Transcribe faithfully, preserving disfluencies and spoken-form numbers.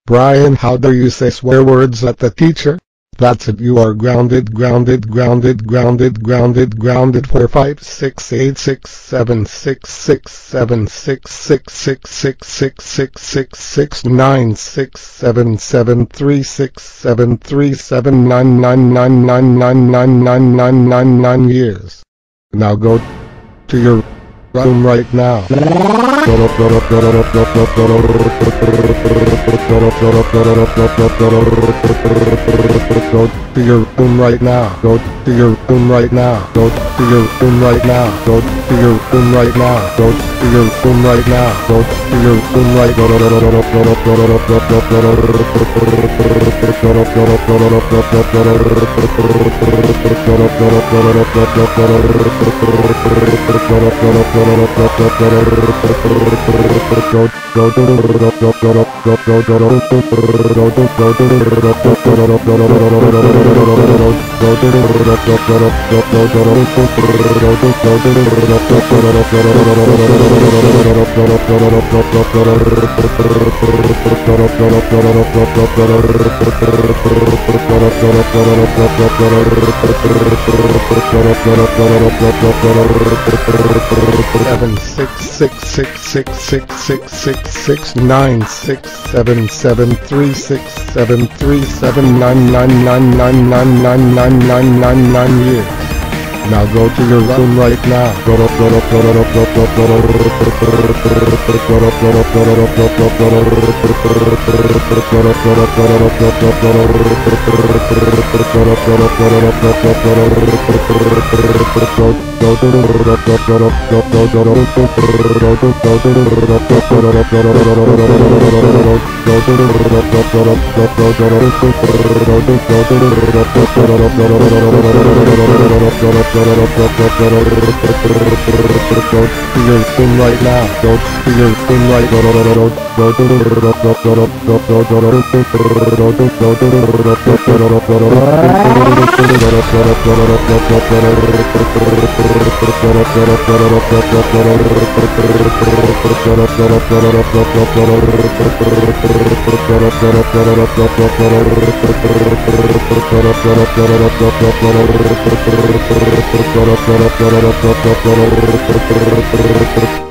Brian, how dare you say swear words at the teacher? That's it, you are grounded, grounded, grounded, grounded, grounded, grounded. Four, five, six, eight, six, seven, six, six, seven, six, six, six, six, six, six, six, six, nine, six, seven, seven, three, six, seven, three, seven, nine, nine, nine, nine, nine, nine, nine, nine, nine, nine years. Now go to your room right now. Go to your room right now. Go to your room right now. Go to your room right now. Go to your room right now. Go to your room right now. Go to your room right now. Seven six six six six six six six six nine six seven seven three six seven three seven nine nine nine nine nine nine nine nine nine nine years. Now go to your room right now. Go to go to go to go to go to your room right now. Go to your room right now. Go to your room right now.